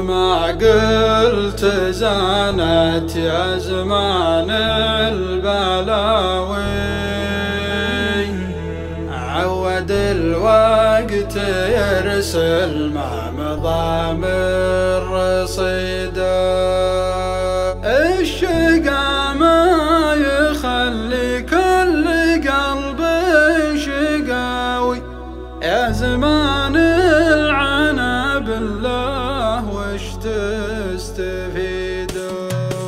ما قلت زانت يا زمان البلاوي، عود الوقت يرسل ما مضى من رصيده. الشقا ما يخلي كل قلب شقاوي، يا زمان العنا بالله وش تستفيدوا.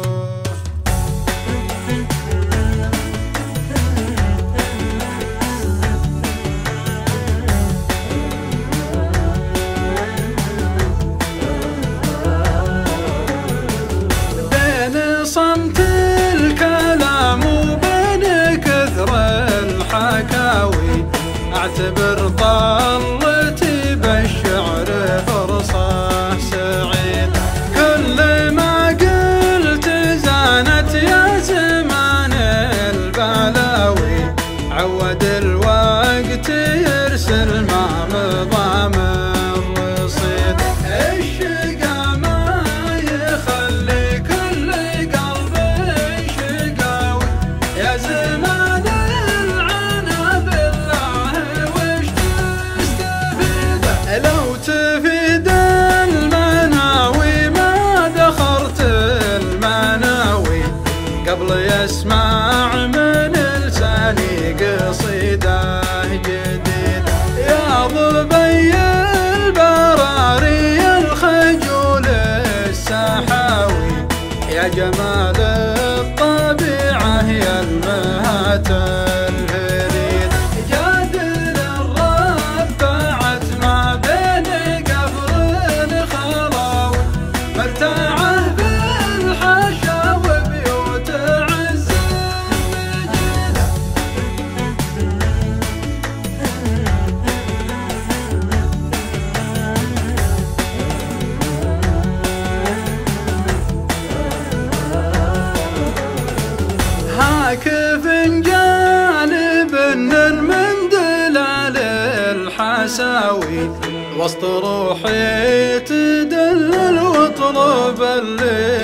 بين صمت الكلام وبين كثر الحكاوي، اعتبر طلتي بالشعر فرصة سعيد. كل ما قلت زانت يا زمان البلاوي، عود الوقت يرسل ما مضى من رصيد. الشقا ما يخلي كل قلب شقاوي، يا زمان لو تفيد المناوي ما دخرت المناوي، قبل يسمع من لساني قصيده جديد. يا ظبي البراري الخجول السحاوي، يا جمال الطبيعه يا المهات الفريد. جادل الربعت ما بين قفر خلاوي، مرتاعه بالحشا وبيوت عز مجيده. هاك فنجان بن من دلال الحساوي، وسط روحي تدلل واطلب اللي